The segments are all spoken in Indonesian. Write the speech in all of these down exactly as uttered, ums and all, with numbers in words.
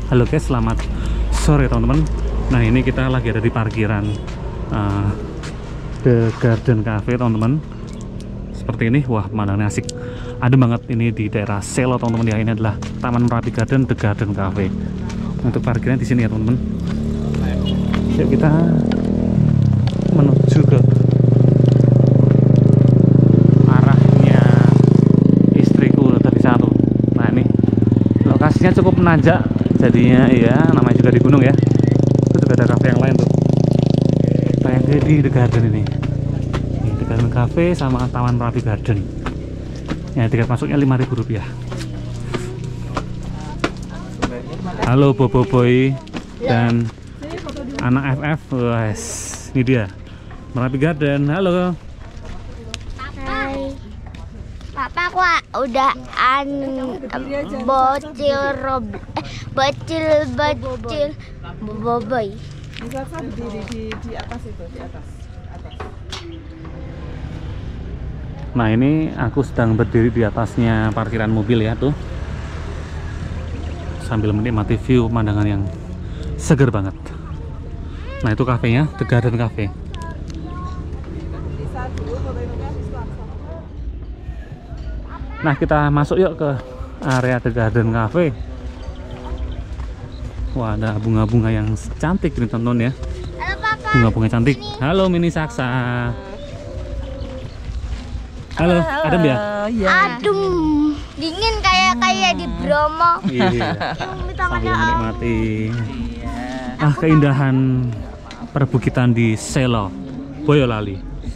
Halo guys, selamat sore teman-teman. Nah ini kita lagi ada di parkiran uh, The Garden Cafe teman-teman. Seperti ini, wah pemandangannya asik. Ada banget ini di daerah Selo teman-teman ya. Ini adalah Taman Merapi Garden The Garden Cafe. Untuk parkirnya di sini ya teman-teman. Yuk kita menuju ke arahnya istriku tadi satu. Nah ini lokasinya cukup menanjak, jadinya ya namanya juga di gunung ya. Itu juga ada cafe yang lain tuh. Kita yang di The Garden ini. Ini The Garden Cafe sama Taman Merapi Garden. Ya tiket masuknya lima ribu rupiah. Halo Bobo Boy dan anak F F. Wes, ini dia Merapi Garden. Halo. Hai. Papa kok udah an bocil rob eh, bocil bocil boboiboy. Bisa kan berdiri di di atas itu, di atas. Atas. Nah ini aku sedang berdiri di atasnya parkiran mobil ya tuh, sambil menikmati view pemandangan yang seger banget. Nah itu kafenya, The Garden Cafe. Nah kita masuk yuk ke area The Garden Cafe. Wah ada bunga-bunga yang cantik ini teman-teman ya. Halo Papa. Bunga-bunga cantik. Halo Mini Saksa. Halo, adem ya? Iya. Aduh, dingin kayak kayak di Bromo. Iya. Minta Sambil maaf. menikmati ah keindahan perbukitan di Selo, Boyolali.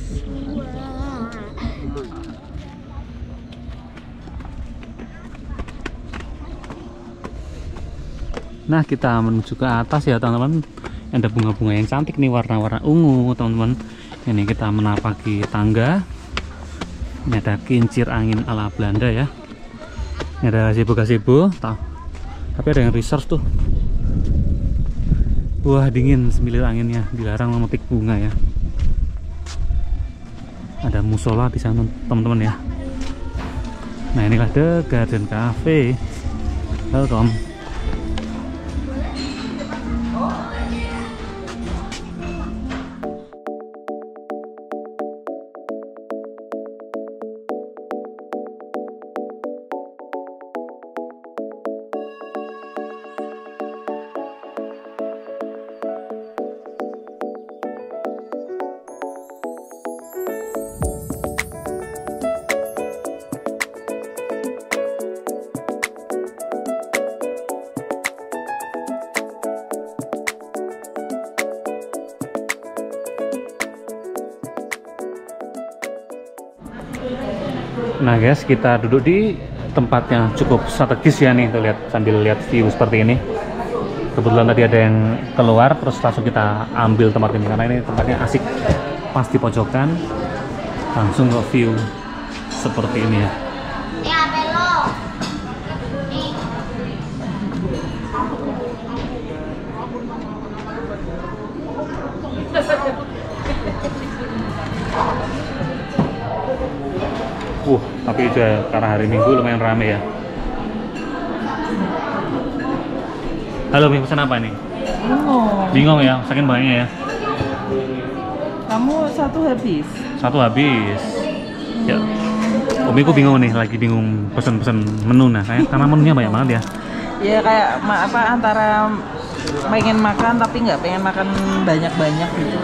Nah kita menuju ke atas ya teman-teman. Ada bunga-bunga yang cantik nih, warna-warna ungu teman-teman. Ini kita menapaki tangga. Ini ada kincir angin ala Belanda ya. Ini ada gazebo-gazebo, tapi ada yang research tuh. Wah dingin semilir anginnya, dilarang memetik bunga ya. Ada musola di sana teman-teman ya. Nah inilah The Garden Cafe. Welcome. Nah guys, kita duduk di tempat yang cukup strategis ya nih, tuh lihat sambil lihat view seperti ini. Kebetulan tadi ada yang keluar, terus langsung kita ambil tempat ini karena ini tempatnya asik, pas di pojokan, langsung ke view seperti ini ya. Ya belok. Uh, tapi juga karena hari Minggu lumayan rame ya. Halo, Mi, pesan apa nih? Bingung. Bingung ya, saking banyaknya ya. Kamu satu habis. Satu habis. Ya. Umiku bingung nih, lagi bingung pesan-pesan menu nah, kayak karena menunya banyak banget ya. Ya kayak ma apa antara pengen makan tapi nggak pengen makan banyak-banyak gitu.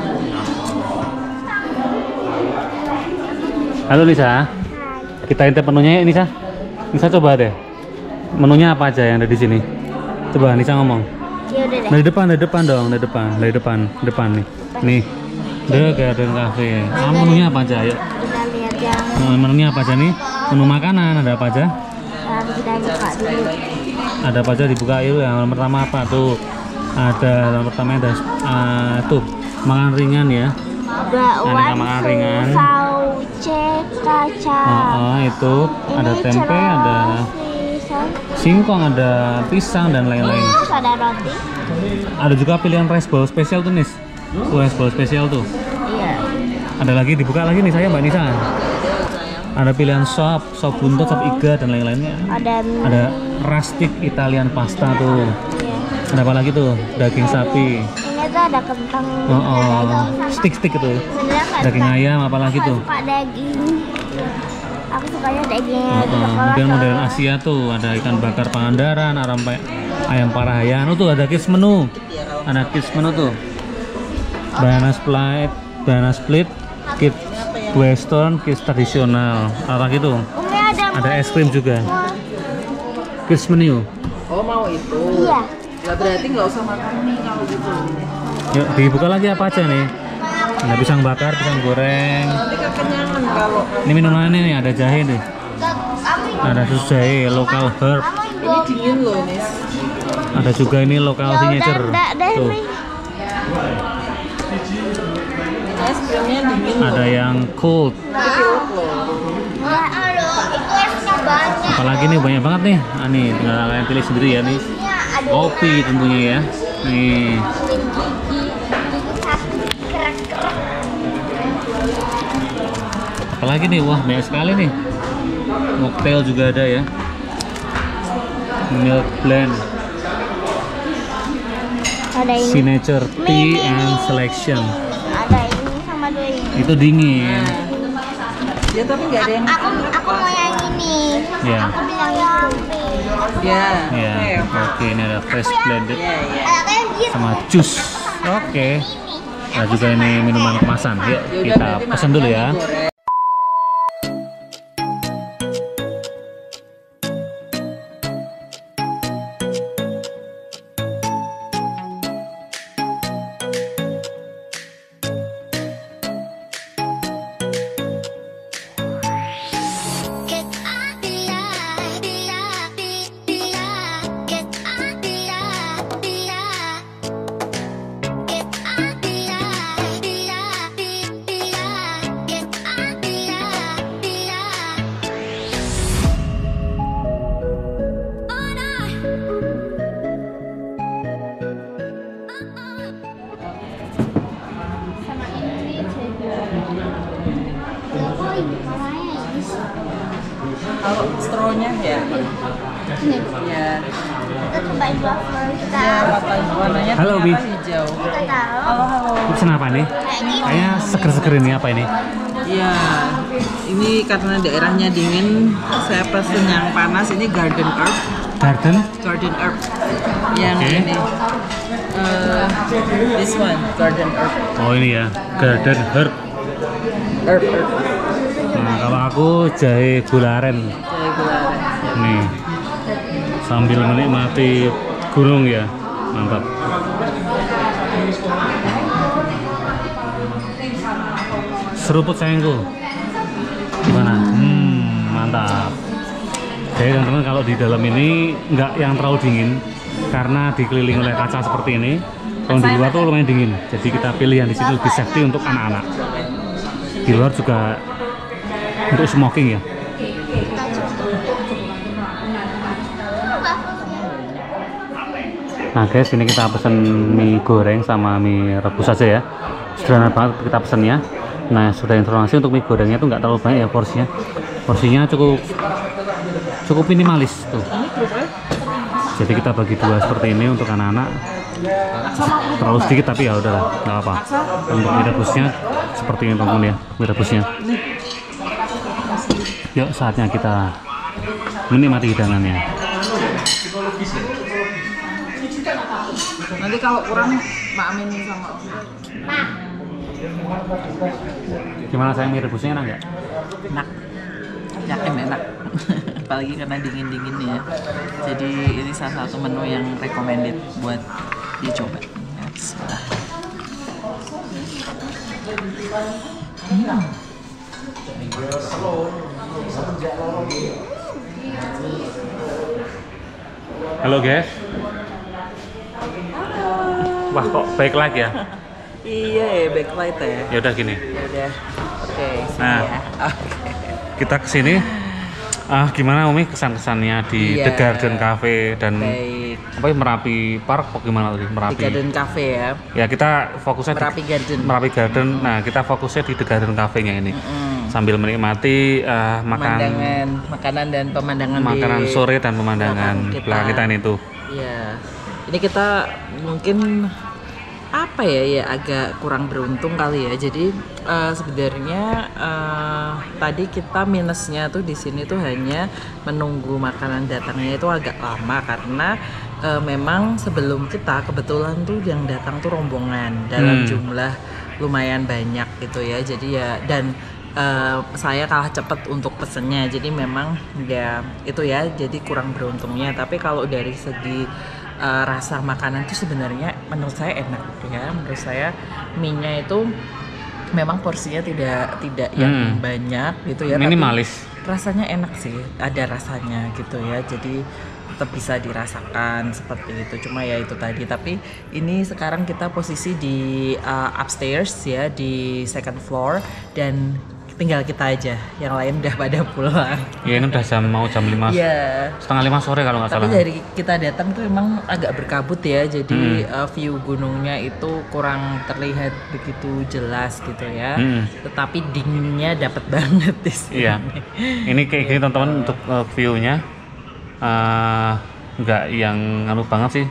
Halo Lisa. Kita intip menunya ya Nisa. Nisa coba deh. Menunya apa aja yang ada di sini? Coba Nisa ngomong. Ya udah deh. Dari depan, dari depan dong, dari depan, dari depan, depan nih. Nih. The Garden Cafe. Ah, menunya apa aja? Yuk. Kita lihat yang Nah, menunya apa aja nih? Menu makanan ada apa aja? yang kita buka dulu. Ada apa aja dibuka yuk. Yang pertama apa tuh? Ada yang pertama ada uh, tuh makan ringan ya. Aneka makan ringan. Sauce kacang. Oh, oh, itu ada Ini tempe, celah, ada pisang. singkong, ada pisang dan lain-lain. Terus ada roti. Ada juga pilihan rice bowl spesial tuh Nis. Tuh, rice bowl spesial tuh. Iya. Ada lagi dibuka lagi nih saya Mbak Nisa. Ada pilihan sop, sop buntut, sop iga dan lain-lainnya. Ada Ada rustic Italian pasta tuh. Iya. Ada apa lagi tuh? Daging sapi. Ini tuh ada kentang. Oh, oh. Stick-stick itu. Sebenarnya nggak Daging suka- ayam apa lagi nggak tuh? suka daging. Aku sukanya dagingnya Oh, di oh. sekolah. Kemudian modern soalnya. Asia tuh ada ikan bakar Pangandaran, ayam ayam Parahayan. Oh tuh ada kids menu. Ada kids menu tuh. Banana split, banana split, kids western, kids tradisional. Apa gitu? Umi ada Ada mau- es krim juga. mau- Kids menu. Oh mau itu? Iya. Ya berarti nggak usah makan mie kalau gitu. Yuk dibuka lagi apa aja nih? Ada pisang bakar, pisang goreng. Tapi kekenyangan kalau Ini minumannya nih ada jahe nih. Kami Ada susu jahe, local herb. ini dingin loh Nis. Ada juga ini local Ya udah, signature. dah, dah, Tuh. Mi. Ini es krimnya dingin loh. Ada yang cold. Cilok loh. Nah, aduh, itu esnya banyak. Apalagi nih banyak banget nih. Ah, nih tinggal kalian pilih sendiri ya nih. Esnya ada Kopi tentunya ya. Nih. gigi, gigi sapi kerak-kerak. Apalagi nih, wah banyak sekali nih. Mocktail juga ada ya. Milk blend, Ada ini. signature Mi, tea mi, and mi. selection. Ada ini sama dua ini. Itu dingin. Ya tapi nggak ada yang Aku aku mau yang ini. Ya. Aku bilang yang pink. Ya. Ya, Oke. oke ini ada fresh blended Ya ya. Ada yang gitu. sama jus. Oke. Ada juga ini minuman kemasan. Yuk Yaudah, kita berarti pesan makan dulu mie ya. goreng. Kalau stronya ya. Ya. Kita cobain wafer kita. Ya warna- warnanya Halo, Bi. ternyata hijau. Kita tahu. Halo halo. Pesan apa nih? Kayak gini. Kayaknya seger-seger ini apa ini? Iya, ini karena daerahnya dingin, saya pesen yang panas. Ini garden herb, Garden? garden herb. Yang Oke. ini, eh, this one, garden herb, Oh ini ya, garden herb. herb, herb. Nah kalau aku jahe gula aren. Jahe gula aren. Nih, sambil menikmati gunung ya, mantap. Seruput sayangku, gimana? Hmm, mantap. Jadi teman-teman kalau di dalam ini nggak yang terlalu dingin karena dikelilingi oleh kaca seperti ini. Kalau di luar tuh lumayan dingin, jadi kita pilih yang di sini lebih safety untuk anak-anak. Di luar juga untuk smoking ya. Nah guys, ini kita pesen mie goreng sama mie rebus aja ya. Sederhana banget kita pesennya. Nah sudah informasi untuk mie gorengnya tuh nggak terlalu banyak ya porsinya. Porsinya cukup cukup minimalis tuh. Jadi kita bagi dua seperti ini untuk anak-anak. Terlalu sedikit tapi ya udahlah, nggak apa. Untuk mie rebusnya seperti ini teman-teman ya, mie rebusnya. Yuk saatnya kita menikmati hidangannya. Nanti kalau kurang, Mak Amin sama. Gimana sayang, mie rebusnya enak nggak? Enak, yakin enak. Apalagi karena dingin-dingin ya. Jadi ini salah satu menu yang recommended buat dicoba. Ya, bismillah. Hmm. Halo guys. Wah kok baik lagi ya? Iya ya, backlight ya. Ya udah gini. Ya udah. Oke, sini Nah. ya. Oke. Kita kesini. Ah gimana Umi kesan-kesannya di Iya. The Garden Cafe dan Baik. apa ya, Merapi Park? Apa gimana tadi? Di Merapi. Garden Cafe ya. Ya kita fokusnya di Merapi Garden. Merapi Garden. Nah kita fokusnya di The Garden Cafe-nya ini. Mm. Sambil menikmati eh, makan Pemandangan, makanan dan pemandangan makanan di sore dan pemandangan belakang kita. belakang kita ini tuh. Iya. Ini kita mungkin apa ya ya agak kurang beruntung kali ya. Jadi uh, sebenarnya uh, tadi kita minusnya tuh di sini tuh hanya menunggu makanan datangnya itu agak lama karena uh, memang sebelum kita kebetulan tuh yang datang tuh rombongan dalam Hmm. jumlah lumayan banyak gitu ya. Jadi ya dan uh, saya kalah cepet untuk pesennya. Jadi memang ya itu ya jadi kurang beruntungnya. Tapi kalau dari segi Uh, rasa makanan itu sebenarnya menurut saya enak ya. Menurut saya mie-nya itu memang porsinya tidak tidak yang Hmm. banyak gitu ya, Minimalis. tapi rasanya enak sih, ada rasanya gitu ya. Jadi tetap bisa dirasakan seperti itu. Cuma ya itu tadi. Tapi ini sekarang kita posisi di uh, upstairs ya, di second floor, dan tinggal kita aja, yang lain udah pada pulang. Ya ini udah jam mau jam lima Iya. setengah lima sore kalau nggak Tapi salah. dari kita datang tuh emang agak berkabut ya, jadi Hmm. uh, view gunungnya itu kurang terlihat begitu jelas gitu ya. Hmm. Tetapi dinginnya dapat banget di sini. Iya. Ini kayak gini teman-teman untuk uh, view-nya uh, nggak yang anu banget sih.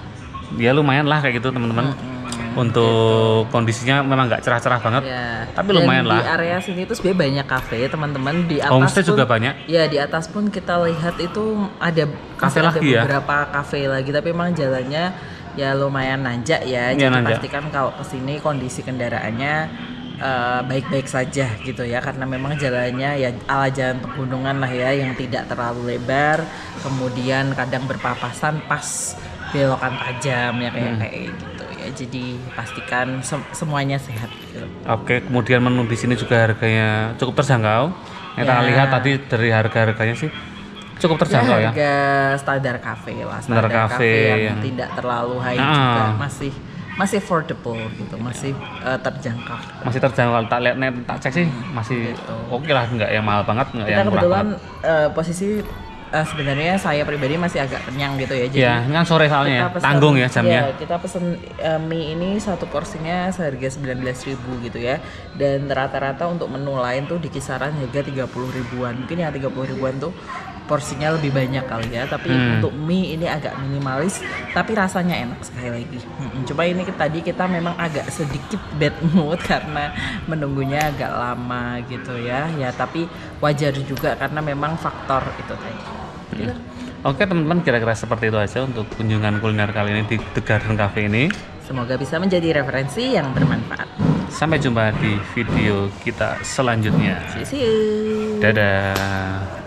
Ya lumayan lah kayak gitu teman-teman. Hmm, Untuk kondisinya memang nggak cerah-cerah banget. ya. Tapi Dan lumayan di lah. area sini tuh sebenarnya banyak kafe teman-teman. Di atas Homestay pun, juga banyak. Ya di atas pun kita lihat itu ada Kafe masih ada lagi ya? beberapa kafe lagi, tapi emang jalannya ya lumayan nanjak ya. Iya, Jadi nanjak. pastikan kalau kesini kondisi kendaraannya eh, baik-baik saja gitu ya, karena memang jalannya ya ala jalan pegunungan lah ya, yang tidak terlalu lebar, kemudian kadang berpapasan pas belokan tajam ya kayak Hmm. kayak gitu ya. Jadi pastikan sem- semuanya sehat gitu. Oke, kemudian menu di sini juga harganya cukup terjangkau. Kita Ya. lihat tadi dari harga-harganya sih cukup terjangkau ya. Harga standar cafe lah, Standar standar, cafe cafe yang, yang- tidak terlalu high Ah. juga, masih masih affordable gitu, masih eh, terjangkau. Masih terjangkau. Tak lihat net, tak cek sih masih Gitu. oke lah, nggak yang mahal banget, nggak Kita yang murah kebetulan banget. eh, posisi eh, sebenarnya saya pribadi masih agak kenyang gitu ya. Jadi Iya, ini kan sore soalnya ya, kita pesen- tanggung ya jamnya. iya, kita pesen eh, mie ini satu porsinya seharga sembilan belas ribu gitu ya. Dan rata-rata untuk menu lain tuh di kisaran harga tiga puluh ribuan. Mungkin yang tiga puluh ribuan tuh porsinya lebih banyak kali ya. Tapi Hmm. untuk mie ini agak minimalis, tapi rasanya enak sekali lagi. Mm-mm. Coba ini ke- tadi kita memang agak sedikit bad mood karena menunggunya agak lama gitu ya. Ya tapi wajar juga karena memang faktor itu tadi. Gitu. Oke teman-teman, kira-kira seperti itu aja untuk kunjungan kuliner kali ini di The Garden Cafe ini. Semoga bisa menjadi referensi yang bermanfaat. Sampai jumpa di video kita selanjutnya. See you. See you. Dadah.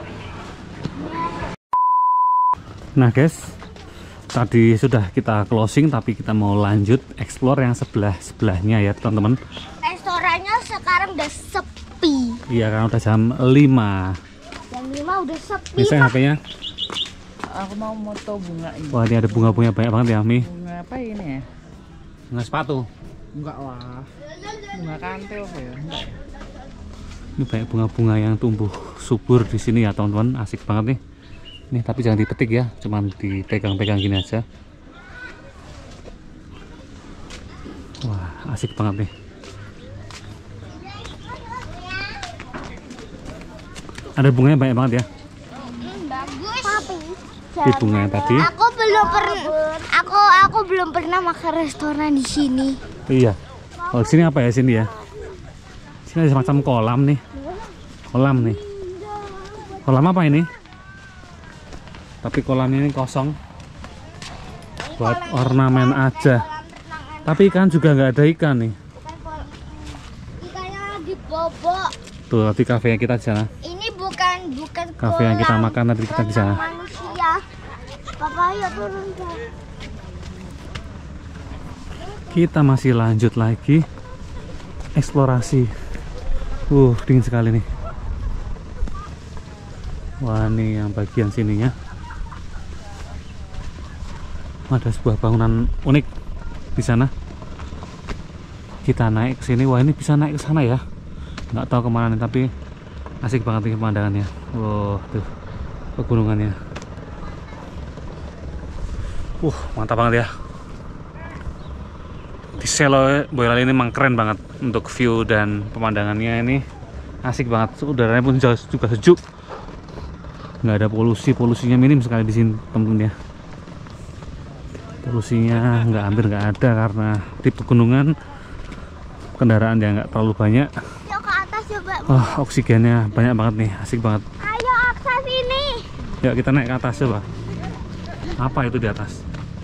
Nah guys, tadi sudah kita closing, tapi kita mau lanjut explore yang sebelah sebelahnya ya teman-teman. Restorannya sekarang udah sepi. Iya kan udah jam lima. Jam lima udah sepi. Ini saya H P-nya. Aku mau moto bunga ini. Wah ini ada bunga-bunga banyak banget ya Mi. Bunga apa ini ya? Bunga sepatu. Enggak lah. Bunga kantil apa ya? Enggak ya? Ini banyak bunga-bunga yang tumbuh subur di sini ya teman-teman, asik banget nih. Nih tapi jangan dipetik ya, cuman dipegang-pegang gini aja. Wah asik banget nih. Ada bunganya banyak banget ya. Hmm, bagus. Tapi Di bunga yang tadi. aku belum pernah aku aku belum pernah makan restoran di sini. Iya. Oh di sini apa ya sini ya? Sini ada semacam kolam nih. Kolam nih. Kolam apa ini? Tapi kolamnya ini kosong. Buat ornamen aja. Tapi ikan juga nggak ada ikan nih. Ikannya dibobok. Tuh tadi kafe yang kita di sana. Ini bukan bukan Kafe yang kita kolam makan tadi kita di sana. renang manusia. Papa ayo turun Kak. Kita masih lanjut lagi eksplorasi. Uh, dingin sekali nih. Wah, ini yang bagian sininya. Ada sebuah bangunan unik di sana. Kita naik ke sini. Wah, ini bisa naik ke sana ya. Nggak tahu kemana nih, tapi asik banget nih pemandangannya. Wow, tuh pegunungannya. Uh, mantap banget ya. Di Selo Boyolali ini memang keren banget untuk view dan pemandangannya, ini asik banget. Udaranya pun jauh juga sejuk, nggak ada polusi, polusinya minim sekali di sini temen-temen ya. polusinya nggak hampir nggak ada karena di pegunungan kendaraan yang nggak terlalu banyak. Yuk ke atas coba. Oh, oksigennya banyak banget nih, asik banget. Ayo akses ini. Yuk kita naik ke atas coba. Apa itu di atas?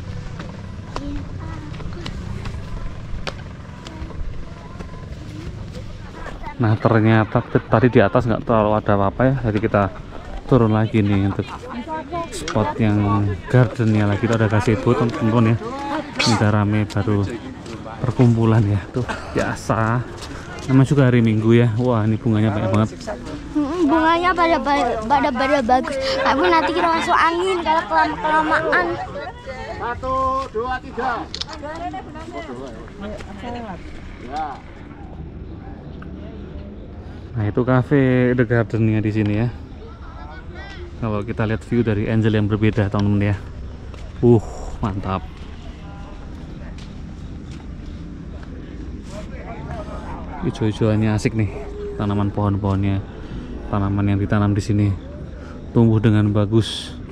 Nah ternyata tadi di atas nggak terlalu ada apa-apa ya, jadi kita turun lagi nih untuk spot yang gardennya lagi. Itu ada gazebo teman-teman ya, ini udah rame baru perkumpulan ya, tuh biasa namanya juga hari Minggu ya. Wah ini bunganya banyak banget. Hmm, bunganya pada pada pada bagus, tapi nanti kita masuk angin kalau kelama kelamaan. Satu, dua, tiga. Ya. Nah itu cafe The Gardennya di sini ya. Kalau kita lihat view dari Angel yang berbeda teman-teman ya. Uh mantap. Hijau-hijauannya asik nih. Tanaman pohon-pohonnya, tanaman yang ditanam di sini tumbuh dengan bagus.